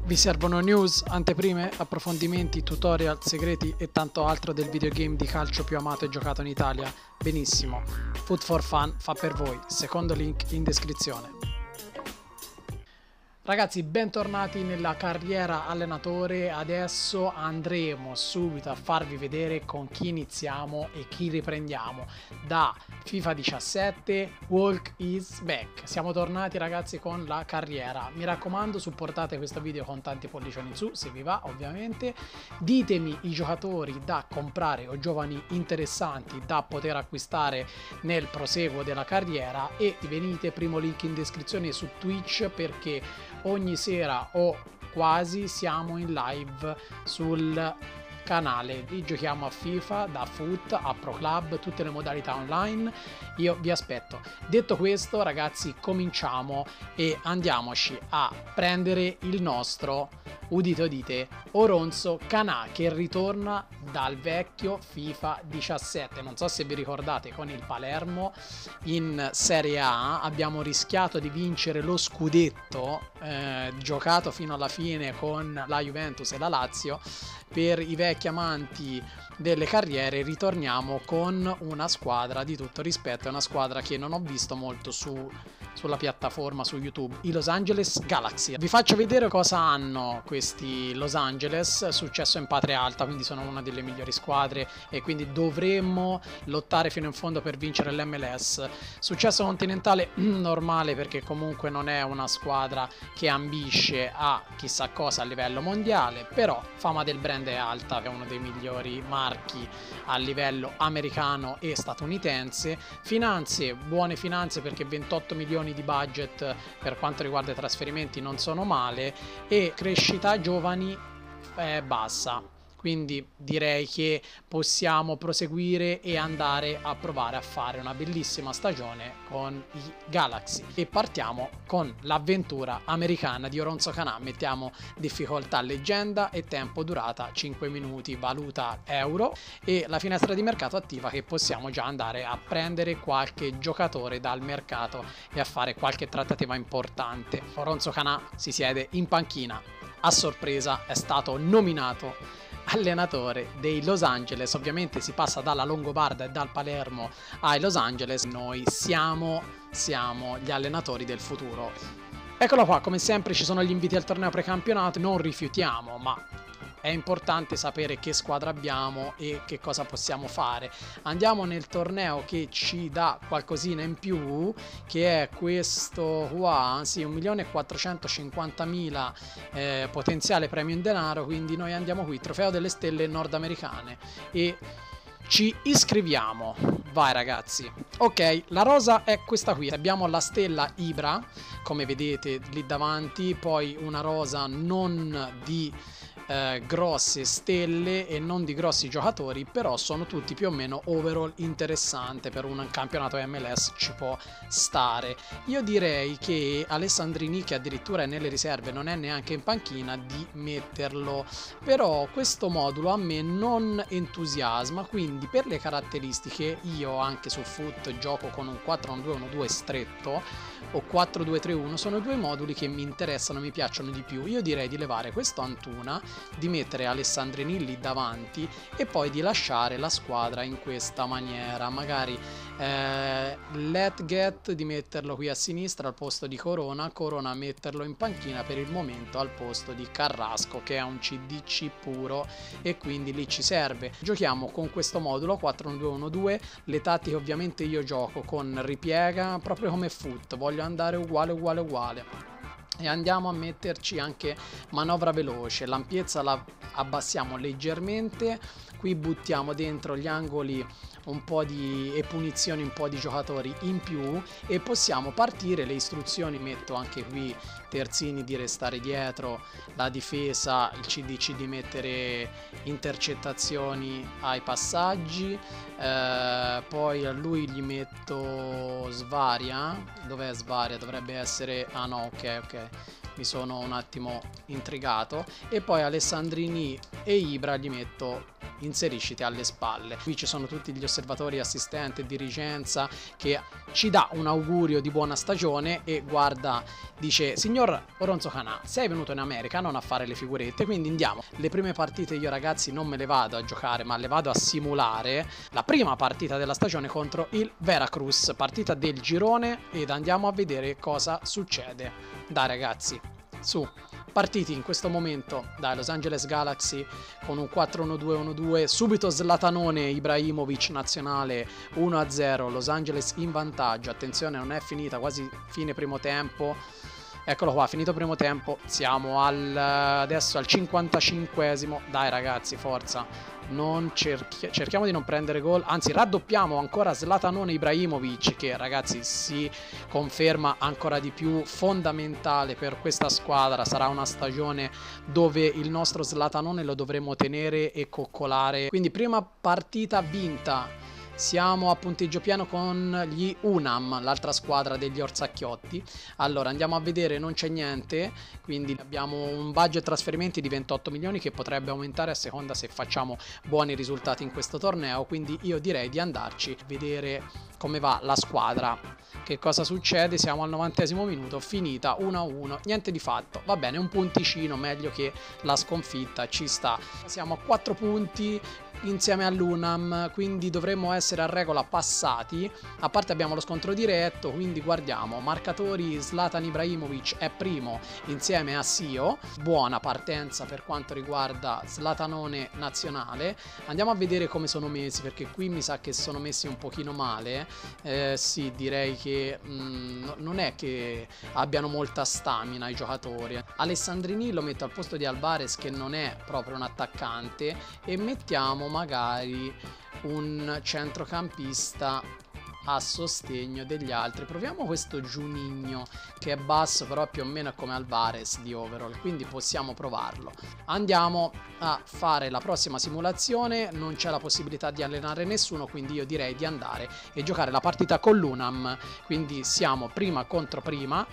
Vi servono news, anteprime, approfondimenti, tutorial, segreti e tanto altro del videogame di calcio più amato e giocato in Italia? Benissimo, Food for Fun fa per voi, secondo link in descrizione. Ragazzi, bentornati nella carriera allenatore. Adesso andremo subito a farvi vedere con chi iniziamo e chi riprendiamo. Da FIFA 17, Walk is back. Siamo tornati ragazzi con la carriera. Mi raccomando, supportate questo video con tanti pollicioni in su, se vi va ovviamente. Ditemi i giocatori da comprare o giovani interessanti da poter acquistare nel proseguo della carriera e venite, primo link in descrizione, su Twitch, perché ogni sera o quasi siamo in live sul canale. Lì giochiamo a FIFA, da Foot a Pro Club, tutte le modalità online. Io vi aspetto. Detto questo ragazzi, cominciamo e andiamoci a prendere il nostro, udite udite, Oronzo Kanà, che ritorna dal vecchio FIFA 17. Non so se vi ricordate, con il Palermo in Serie A abbiamo rischiato di vincere lo scudetto, giocato fino alla fine con la Juventus e la Lazio. Per i vecchi amanti delle carriere ritorniamo con una squadra di tutto rispetto, è una squadra che non ho visto molto sulla piattaforma su YouTube, i Los Angeles Galaxy. Vi faccio vedere cosa hanno questi Los Angeles. Successo in patria alta, quindi sono una delle migliori squadre e quindi dovremmo lottare fino in fondo per vincere l'MLS. Successo continentale normale, perché comunque non è una squadra che ambisce a chissà cosa a livello mondiale, però fama del brand è alta, è uno dei migliori marchi a livello americano e statunitense. Finanze, buone finanze, perché 28 milioni di budget per quanto riguarda i trasferimenti non sono male, e crescita giovani bassa. Quindi direi che possiamo proseguire e andare a provare a fare una bellissima stagione con i Galaxy. E partiamo con l'avventura americana di Oronzo Kanà. Mettiamo difficoltà leggenda e tempo durata 5 minuti, valuta euro, e la finestra di mercato attiva, che possiamo già andare a prendere qualche giocatore dal mercato e a fare qualche trattativa importante. Oronzo Kanà si siede in panchina. A sorpresa è stato nominato allenatore dei Los Angeles. Ovviamente si passa dalla Longobarda e dal Palermo ai Los Angeles. Noi siamo gli allenatori del futuro. Eccolo qua, come sempre ci sono gli inviti al torneo precampionato, non rifiutiamo, ma è importante sapere che squadra abbiamo e che cosa possiamo fare. Andiamo nel torneo che ci dà qualcosina in più, che è questo qua, sì, 1.450.000 potenziale premio in denaro. Quindi noi andiamo qui, trofeo delle stelle nordamericane, e ci iscriviamo. Vai ragazzi. Ok, la rosa è questa qui. Abbiamo la stella Ibra, come vedete lì davanti, poi una rosa non di grosse stelle e non di grossi giocatori, però sono tutti più o meno overall interessante. Per un campionato MLS ci può stare. Io direi che Alessandrini, che addirittura è nelle riserve, non è neanche in panchina, di metterlo, però questo modulo a me non entusiasma, quindi per le caratteristiche io anche su Foot gioco con un 4-1-2-1-2 stretto o 4-2-3-1, sono due moduli che mi interessano, mi piacciono di più. Io direi di levare questo Antuna, di mettere Alessandrini lì davanti e poi di lasciare la squadra in questa maniera. Magari Letget di metterlo qui a sinistra al posto di Corona metterlo in panchina per il momento al posto di Carrasco, che è un CDC puro e quindi lì ci serve. Giochiamo con questo modulo 4-1-2-1-2. Le tattiche ovviamente io gioco con ripiega, proprio come Foot, voglio andare uguale. E andiamo a metterci anche manovra veloce, l'ampiezza la abbassiamo leggermente, qui buttiamo dentro gli angoli un po' di punizioni, un po' di giocatori in più, e possiamo partire. Le istruzioni metto anche qui, terzini di restare dietro, la difesa, il CDC di mettere intercettazioni ai passaggi, poi a lui gli metto Svaria. Dov'è Svaria? Dovrebbe essere, ah no, ok, mi sono un attimo intrigato. E poi Alessandrini e Ibra gli metto inserisciti alle spalle. Qui ci sono tutti gli osservatori, assistenti e dirigenza che ci dà un augurio di buona stagione e guarda, dice: signor Oronzo Canà, sei venuto in America non a fare le figurette, quindi andiamo. Le prime partite io ragazzi non me le vado a giocare, ma le vado a simulare. La prima partita della stagione contro il Veracruz, partita del girone, ed andiamo a vedere cosa succede. Dai ragazzi, su. Partiti in questo momento dai Los Angeles Galaxy con un 4-1-2-1-2, subito Zlatanone Ibrahimovic nazionale 1-0, Los Angeles in vantaggio. Attenzione, non è finita, quasi fine primo tempo. Eccolo qua, finito primo tempo, siamo adesso al 55esimo. Dai ragazzi, forza, cerchiamo di non prendere gol, anzi raddoppiamo ancora Zlatanone Ibrahimovic, che ragazzi si conferma ancora di più fondamentale per questa squadra. Sarà una stagione dove il nostro Zlatanone lo dovremo tenere e coccolare. Quindi prima partita vinta. Siamo a punteggio pieno con gli Unam, l'altra squadra degli Orsacchiotti. Allora andiamo a vedere, non c'è niente, quindi abbiamo un budget trasferimenti di 28 milioni che potrebbe aumentare a seconda se facciamo buoni risultati in questo torneo, quindi io direi di andarci a vedere come va la squadra. Che cosa succede? Siamo al 90esimo minuto, finita 1-1, niente di fatto. Va bene, un punticino meglio che la sconfitta, ci sta. Siamo a 4 punti insieme all'Unam, quindi dovremmo essere a regola passati. A parte abbiamo lo scontro diretto, quindi guardiamo marcatori. Zlatan Ibrahimovic è primo insieme a Sio, buona partenza per quanto riguarda Zlatanone nazionale. Andiamo a vedere come sono messi, perché qui mi sa che sono messi un pochino male. Sì, direi che non è che abbiano molta stamina i giocatori. Alessandrini lo metto al posto di Alvarez, che non è proprio un attaccante, e mettiamo magari un centrocampista a sostegno degli altri. Proviamo questo Juninho, che è basso però più o meno è come Alvarez di overall, quindi possiamo provarlo. Andiamo a fare la prossima simulazione, non c'è la possibilità di allenare nessuno, quindi io direi di andare e giocare la partita con l'Unam. Quindi siamo prima contro prima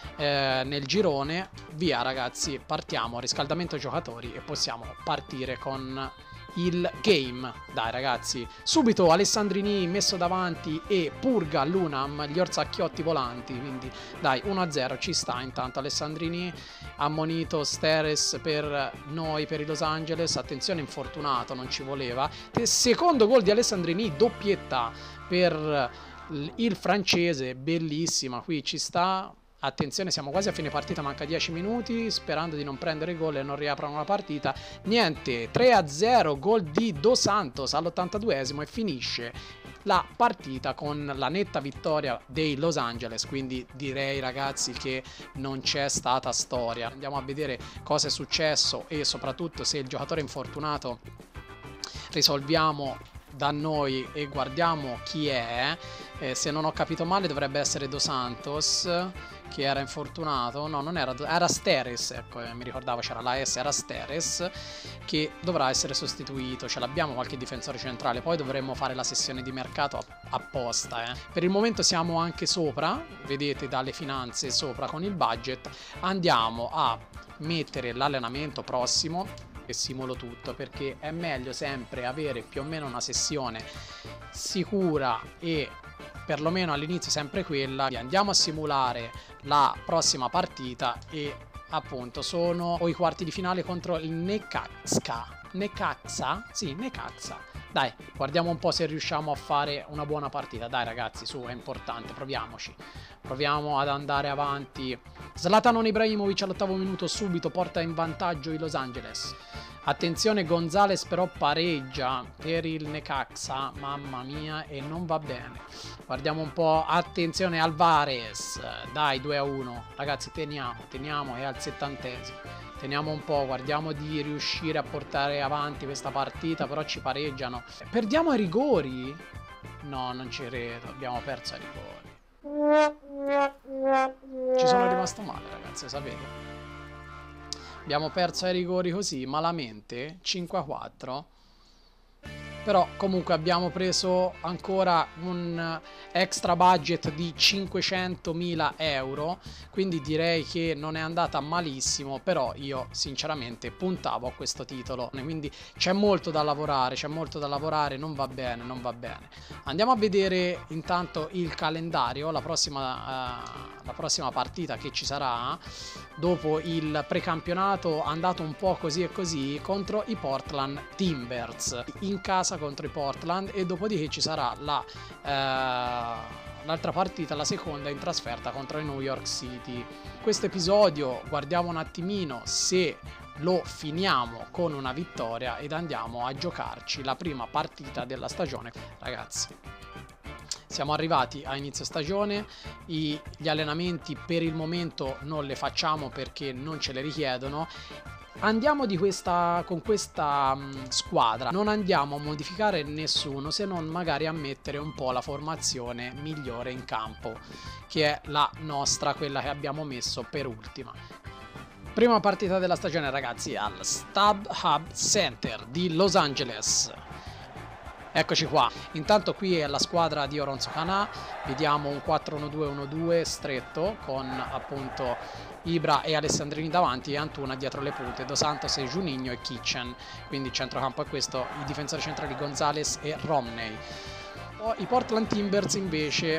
nel girone. Via ragazzi, partiamo, riscaldamento giocatori, e possiamo partire con il game. Dai ragazzi, subito Alessandrini messo davanti e purga l'Unam gli Orsacchiotti volanti, quindi dai, 1-0 ci sta. Intanto Alessandrini ammonito, Steres per noi, per i Los Angeles. Attenzione, infortunato, non ci voleva. Secondo gol di Alessandrini, doppietta per il francese, bellissima, qui ci sta. Attenzione, siamo quasi a fine partita, manca 10 minuti, sperando di non prendere gol e non riaprano la partita. Niente, 3-0, gol di Dos Santos all'82esimo, e finisce la partita con la netta vittoria dei Los Angeles. Quindi direi ragazzi che non c'è stata storia. Andiamo a vedere cosa è successo e soprattutto se il giocatore è infortunato risolviamo da noi e guardiamo chi è. Se non ho capito male dovrebbe essere Dos Santos, che era infortunato. No, non era, era Steres, ecco, mi ricordavo c'era la S, era Steres, che dovrà essere sostituito. Ce l'abbiamo qualche difensore centrale, poi dovremmo fare la sessione di mercato apposta. Per il momento siamo anche sopra, vedete dalle finanze, sopra con il budget. Andiamo a mettere l'allenamento prossimo e simulo tutto, perché è meglio sempre avere più o meno una sessione sicura e perlomeno all'inizio sempre quella. Andiamo a simulare la prossima partita e appunto sono i quarti di finale contro il Necaxa? Sì, Necaxa. Dai, guardiamo un po' se riusciamo a fare una buona partita. Dai ragazzi, su, è importante, proviamoci. Proviamo ad andare avanti. Zlatanone Ibrahimovic all'8° minuto subito porta in vantaggio i Los Angeles. Attenzione, Gonzalez però pareggia per il Necaxa, mamma mia, e non va bene. Guardiamo un po', attenzione Alvarez, dai, 2-1. Ragazzi, teniamo, è al 70esimo. Teniamo un po', guardiamo di riuscire a portare avanti questa partita, però ci pareggiano. Perdiamo ai rigori? No, non ci credo, abbiamo perso ai rigori. Ci sono rimasto male, ragazzi, sapete? Abbiamo perso ai rigori così, malamente, 5-4. però comunque abbiamo preso ancora un extra budget di 500.000 euro, quindi direi che non è andata malissimo, però io sinceramente puntavo a questo titolo, quindi c'è molto da lavorare, non va bene, non va bene. Andiamo a vedere intanto il calendario, la prossima partita che ci sarà dopo il precampionato andato un po' così e così contro i Portland Timbers, in casa contro i Portland, e dopodiché ci sarà l'altra partita, la seconda in trasferta contro i New York City. Questo episodio guardiamo un attimino se lo finiamo con una vittoria ed andiamo a giocarci la prima partita della stagione. Ragazzi, siamo arrivati a inizio stagione, gli allenamenti per il momento non le facciamo perché non ce le richiedono. Andiamo con questa squadra, non andiamo a modificare nessuno se non magari a mettere un po' la formazione migliore in campo, che è la nostra, quella che abbiamo messo per ultima. Prima partita della stagione, ragazzi, al StubHub Center di Los Angeles. Eccoci qua. Intanto qui è la squadra di Oronzo Canà, vediamo un 4-1-2-1-2 stretto con appunto Ibra e Alessandrini davanti e Antuna dietro le punte, Dos Santos e Juninho e Kitchen, quindi il centrocampo è questo, i difensori centrali Gonzalez e Romney. I Portland Timbers invece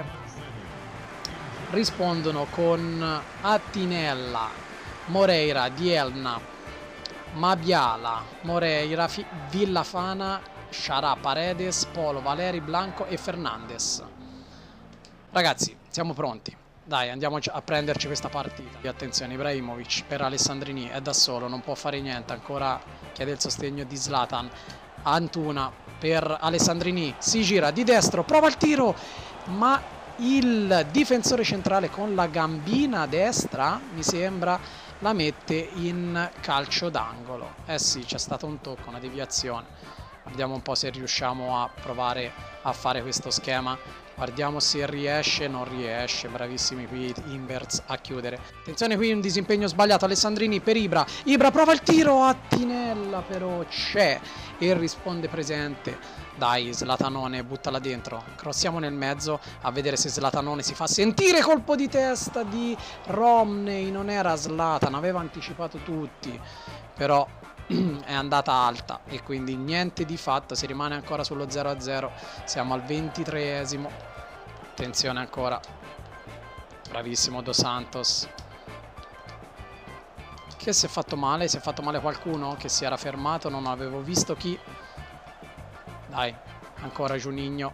rispondono con Attinella, Moreira, Dielna, Mabiala, Moreira, Villafana, Sciarà, Paredes, Polo, Valeri, Blanco e Fernandes. Ragazzi, siamo pronti. Dai, andiamo a prenderci questa partita. E attenzione, Ibrahimovic per Alessandrini è da solo, non può fare niente, ancora chiede il sostegno di Zlatan. Antuna per Alessandrini, si gira di destro, prova il tiro, ma il difensore centrale con la gambina destra, mi sembra, la mette in calcio d'angolo. Eh sì, c'è stato un tocco, una deviazione. Vediamo un po' se riusciamo a provare a fare questo schema. Guardiamo se riesce, non riesce. Bravissimi qui Timbers a chiudere. Attenzione qui, un disimpegno sbagliato. Alessandrini per Ibra. Ibra prova il tiro, Attinella però c'è e risponde presente. Dai, Zlatanone, buttala dentro. Crossiamo nel mezzo a vedere se Zlatanone si fa sentire. Colpo di testa di Romney. Non era Zlatan, aveva anticipato tutti, però è andata alta e quindi niente di fatto, si rimane ancora sullo 0-0. Siamo al 23esimo. Attenzione ancora, bravissimo Dos Santos, che si è fatto male. Si è fatto male qualcuno che si era fermato, non avevo visto chi. Dai, ancora Juninho,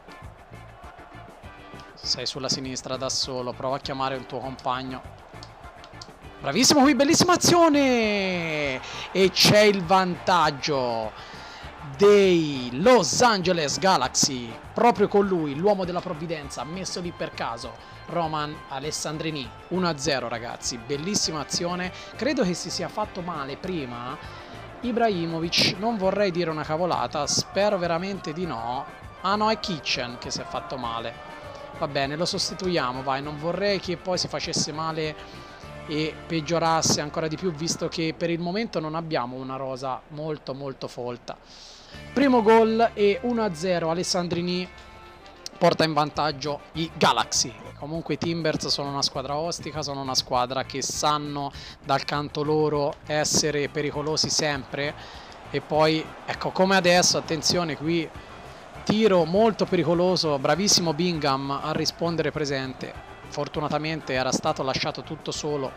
sei sulla sinistra da solo, prova a chiamare un tuo compagno. Bravissimo qui, bellissima azione! E c'è il vantaggio dei Los Angeles Galaxy, proprio con lui, l'uomo della provvidenza, messo lì per caso, Roman Alessandrini. 1-0 ragazzi, bellissima azione. Credo che si sia fatto male prima Ibrahimovic, non vorrei dire una cavolata, spero veramente di no. Ah no, è Kitchen che si è fatto male. Va bene, lo sostituiamo, vai, non vorrei che poi si facesse male e peggiorasse ancora di più, visto che per il momento non abbiamo una rosa molto molto folta. Primo gol e 1-0, Alessandrini porta in vantaggio i Galaxy. Comunque i Timbers sono una squadra ostica, sono una squadra che sanno dal canto loro essere pericolosi sempre, e poi ecco come adesso, attenzione qui, tiro molto pericoloso, bravissimo Bingham a rispondere presente. Fortunatamente era stato lasciato tutto solo.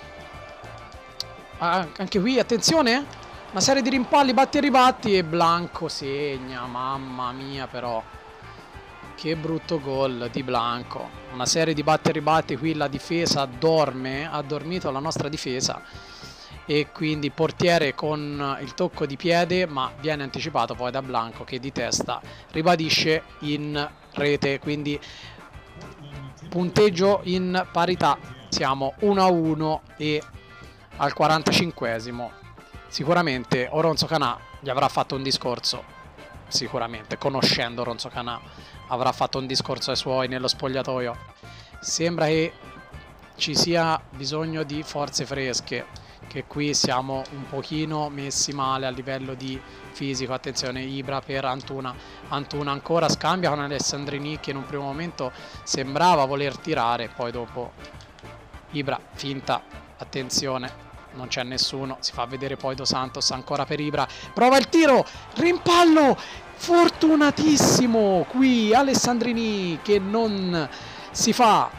Anche qui, attenzione, una serie di rimpalli, batti e ribatti e Blanco segna. Mamma mia però, che brutto gol di Blanco. Una serie di batti e ribatti, qui la difesa dorme, ha dormito la nostra difesa, e quindi portiere con il tocco di piede, ma viene anticipato poi da Blanco che di testa ribadisce in rete. Quindi punteggio in parità, siamo 1-1 e al 45esimo sicuramente Oronzo Canà gli avrà fatto un discorso, sicuramente conoscendo Oronzo Canà avrà fatto un discorso ai suoi nello spogliatoio. Sembra che ci sia bisogno di forze fresche, che qui siamo un pochino messi male a livello di fisico. Attenzione, Ibra per Antuna, Antuna ancora scambia con Alessandrini che in un primo momento sembrava voler tirare, poi dopo Ibra finta, attenzione, non c'è nessuno, si fa vedere poi Dos Santos ancora per Ibra, prova il tiro, rimpallo, fortunatissimo qui Alessandrini che non si fa,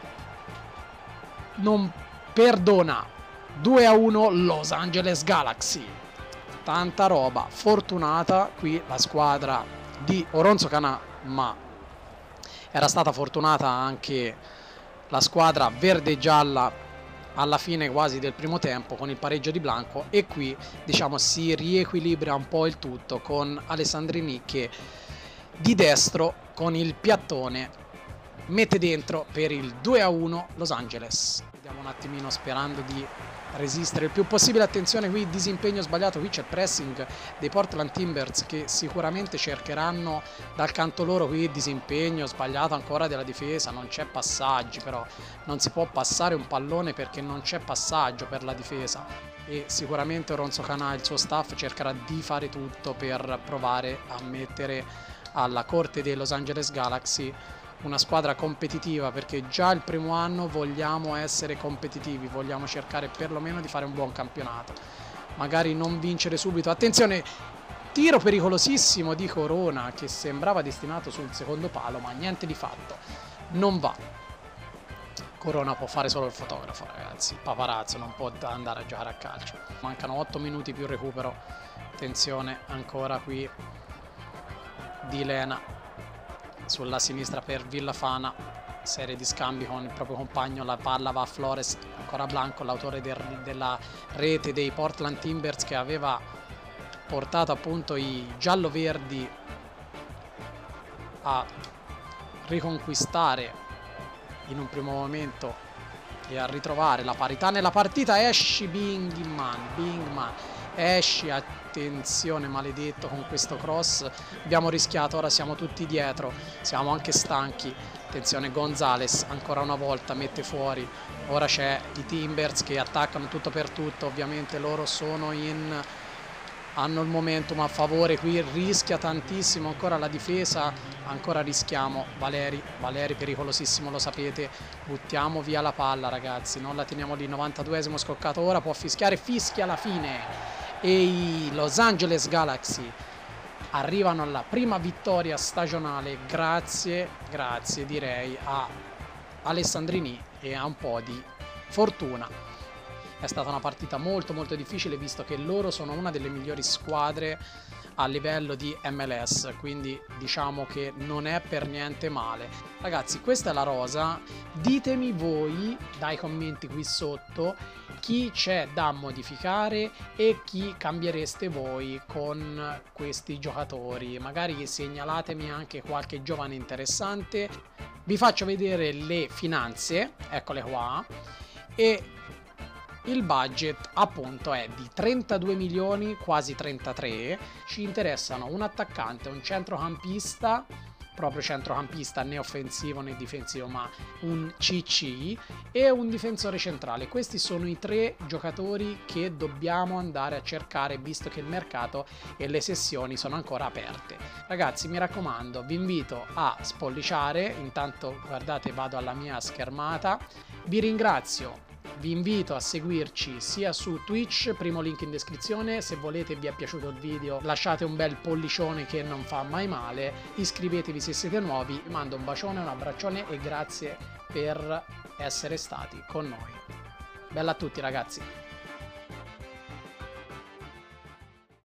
non perdona. 2-1 Los Angeles Galaxy, tanta roba, fortunata qui la squadra di Oronzo Canà, ma era stata fortunata anche la squadra verde e gialla alla fine quasi del primo tempo con il pareggio di Blanco, e qui diciamo si riequilibra un po' il tutto con Alessandrini che di destro con il piattone mette dentro per il 2-1 Los Angeles. Vediamo un attimino sperando di resistere il più possibile. Attenzione qui, disimpegno sbagliato, qui c'è il pressing dei Portland Timbers che sicuramente cercheranno dal canto loro, qui disimpegno sbagliato ancora della difesa, non c'è passaggi, però non si può passare un pallone perché non c'è passaggio per la difesa, e sicuramente Oronzo Canà e il suo staff cercherà di fare tutto per provare a mettere alla corte dei Los Angeles Galaxy una squadra competitiva, perché già il primo anno vogliamo essere competitivi, vogliamo cercare perlomeno di fare un buon campionato, magari non vincere subito. Attenzione, tiro pericolosissimo di Corona che sembrava destinato sul secondo palo, ma niente di fatto, non va. Corona può fare solo il fotografo, ragazzi, il paparazzo non può andare a giocare a calcio. Mancano 8 minuti più recupero. Attenzione ancora qui di Lena sulla sinistra per Villafana, serie di scambi con il proprio compagno, la palla va a Flores, ancora Blanco, l'autore della rete dei Portland Timbers che aveva portato appunto i giallo-verdi a riconquistare in un primo momento e a ritrovare la parità nella partita. Esci Bingman, esci, attenzione maledetto con questo cross, abbiamo rischiato, ora siamo tutti dietro, siamo anche stanchi. Attenzione, Gonzalez ancora una volta mette fuori, ora c'è i Timbers che attaccano tutto per tutto, ovviamente loro sono hanno il momentum a favore, qui rischia tantissimo ancora la difesa, ancora rischiamo. Valeri pericolosissimo, lo sapete, buttiamo via la palla ragazzi, non la teniamo lì. 92esimo scoccato, ora può fischiare, fischia alla fine e i Los Angeles Galaxy arrivano alla prima vittoria stagionale grazie direi a Alessandrini e a un po' di fortuna. È stata una partita molto difficile, visto che loro sono una delle migliori squadre a livello di MLS, quindi diciamo che non è per niente male. Ragazzi, questa è la rosa, ditemi voi dai commenti qui sotto chi c'è da modificare e chi cambiereste voi con questi giocatori. Magari segnalatemi anche qualche giovane interessante. Vi faccio vedere le finanze, eccole qua, e il budget appunto è di 32 milioni, quasi 33. Ci interessano un attaccante, un centrocampista, proprio centrocampista, né offensivo né difensivo, ma un CC, e un difensore centrale. Questi sono i 3 giocatori che dobbiamo andare a cercare, visto che il mercato e le sessioni sono ancora aperte. Ragazzi, mi raccomando, vi invito a spolliciare. Intanto guardate, vado alla mia schermata, vi ringrazio. Vi invito a seguirci sia su Twitch, primo link in descrizione. Se volete e vi è piaciuto il video lasciate un bel pollicione che non fa mai male, iscrivetevi se siete nuovi, vi mando un bacione, un abbraccione e grazie per essere stati con noi. Bella a tutti ragazzi!